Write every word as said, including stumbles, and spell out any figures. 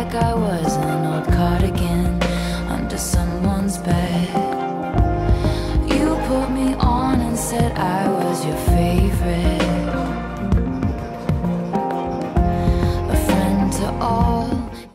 like I was an old cardigan under someone's bed. You put me on and said I was your favorite.